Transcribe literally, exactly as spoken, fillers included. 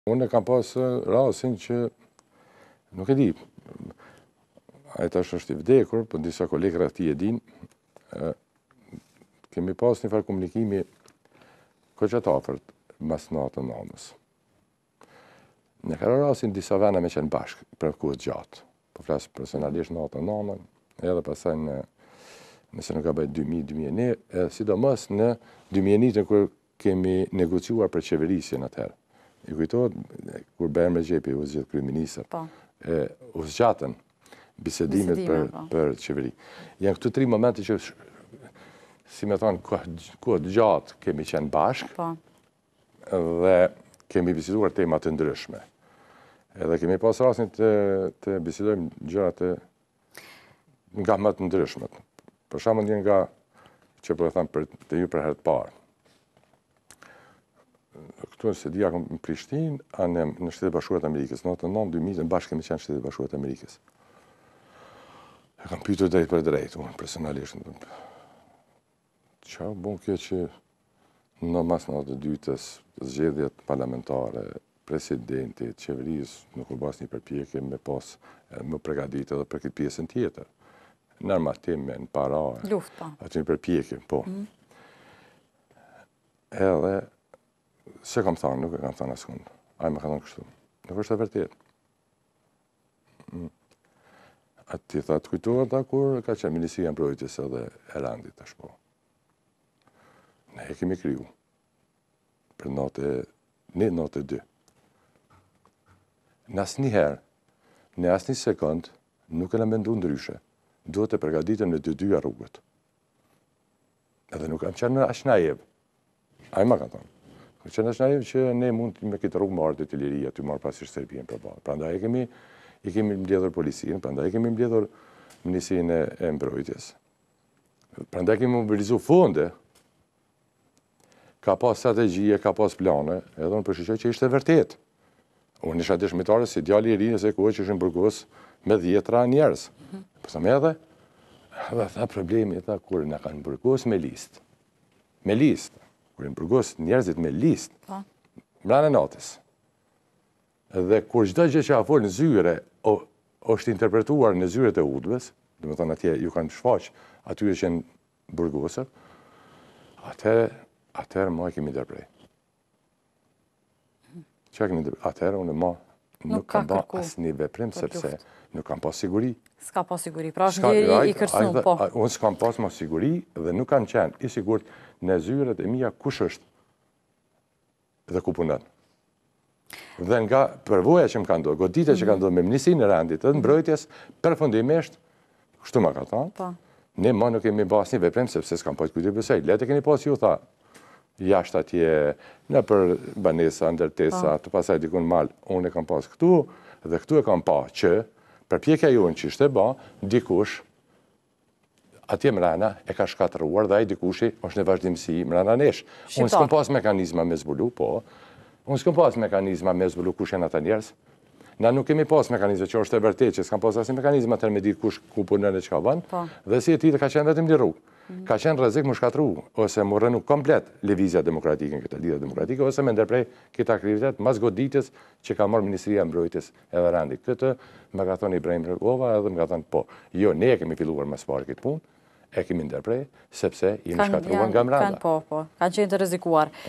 Unë kam pas rasin që, nuk e di, a e tash është i vdekur, për disa kolegë ati e din, kemi pas një farë komunikimi koqët afërt mas natën nanës. Në kërë rasin disa vena me qenë bashkë për kohë gjatë. Po flasë personalisht natën nanën, edhe pasaj në, nëse nuk ka bëjt dy mijë, dy mijë e një, edhe sidomos në dy mijë e një kër kemi negociuar për qeverisjen atëherë. I kujtohet, kur Behem Rexhepi u zgjedh kryeministër, u zgjatën bisedimet për, për qeveri. Janë këtu tri momente që, si me thonë, kohë gjatë kemi qenë bashkë dhe kemi biseduar temat të ndryshme. Edhe kemi pas rastin të, të bisedojmë gjërat e nga më të ndryshmet. Për shembull një nga që po e them për të ju për herë të parë. Këtu se dia në Prishtinë, anë në Shtetet Bashkuara të Amerikës, në natën nëntë dy mijë bashkë kemi qenë Shtetet Bashkuara të Amerikës. E kam pyetur drejt për drejt, unë personalisht. Çfarë bën kjo që në mas natë të dytës, zgjedhjet parlamentare, presidenti, qeverisë nuk u bas një përpjekje me pas më përgatitur edhe për këtë pjesën tjetër. Në armatime, në para, aty një përpjekje, po. Edhe se kam thënë, nuk e kam thënë askund. Ai më ka thënë kështu. Nuk është e vërtetë. Ati tha të kujtuar ta kur ka qenë Ministria e Mbrojtjes edhe e Randit tash po. Ne e kemi kriju. Për natë një natë dy. Në asnjëherë, në asnjë sekond nuk e na mendu ndryshe. Duhet të përgatitem në dy dyja rrugët. Edhe nuk kam qenë as naiv. Ai më ka thënë. Që në shnajim që ne mund me këtë rrugë marrë të të liria, të marrë pasisht Serbien për balë. Pra ndaj e kemi, i kemi mbledhur policinë, pra ndaj e kemi mbledhur Ministrinë e Mbrojtjes. Pra ndaj kemi mobilizu fonde, ka pas strategjie, ka pas plane, edhe unë përshqyqoj që ishte vërtet. Unë isha dëshmitare si djali i ri nëse kohë që ishin burgos me dhjetra njerës. Përsa me edhe, edhe tha problemi, tha kur në kanë burgos me listë. Me listë. Kur në burgos njerëzit me listë, mrana natës. Dhe kur çdo gjë që a folë në zyre, është interpretuar në zyret e udhëves, dhe me thonë atje ju kanë shfaq, aty që në burgosër, atëherë, atëherë ma e kemi ndërprej. Që kemi ndërprej? Atëherë unë ma nuk kam ba asë një veprim, sepse nuk kam pas siguri. S'ka pas siguri, pra është gjë i kërcun, po. Unë s'kam pas ma siguri dhe nuk kanë qenë i sigurt në zyret e mija kush është dhe ku punon. Dhe nga përvoja që më ka ndodhur, goditja që ka ndodhur me Ministrinë e Randit dhe Mbrojtjes, përfundimisht, kështu ma ka thonë, ne ma nuk kemi pas një veprim sepse s'kam pas kujtë bësej. Letë keni pas ju, tha, jashtë atje, në për banesa, ndërtesa, të pasaj dikun malë, unë e kam pas këtu, dhe këtu e kam pa që, përpjekja ju në që ishte ba, dikush, atje mrena e ka shkatëruar dhe ai dikushi është në vazhdimësi mrena nesh. Unë s'kom pas mekanizma me zbulu, po, unë s'kom pas mekanizma me zbulu kush janë ata njerëz. Na nuk kemi pas mekanizma që është e vërtetë që s'kam pas asnjë mekanizma tërë me ditë kush ku punon e çka bën. Dhe si e tillë ka qenë vetëm një rrugë. Ka qenë rrezik më shkatru ose më rënu komplet lëvizja demokratike në këtë lidhje demokratike ose me ndërprej këtë aktivitet mas goditjes që ka marrë Ministria e Mbrojtjes edhe Randit. Këtë më ka thënë Ibrahim Rugova edhe më ka thënë po, jo ne e kemi filluar më së pari këtë punë, e kemi ndërprej sepse jemi shkatruar nga mbrapa. Po, po, kanë qenë të rrezikuar.